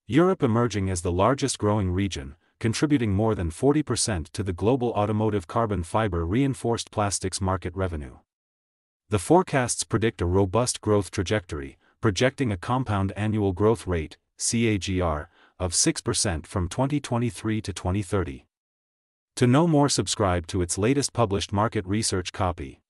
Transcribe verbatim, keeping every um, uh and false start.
Europe emerging as the largest growing region, contributing more than forty percent to the global automotive carbon fiber reinforced plastics market revenue. The forecasts predict a robust growth trajectory, projecting a compound annual growth rate, C A G R, of six percent from twenty twenty-three to twenty thirty. To know more, subscribe to its latest published market research copy.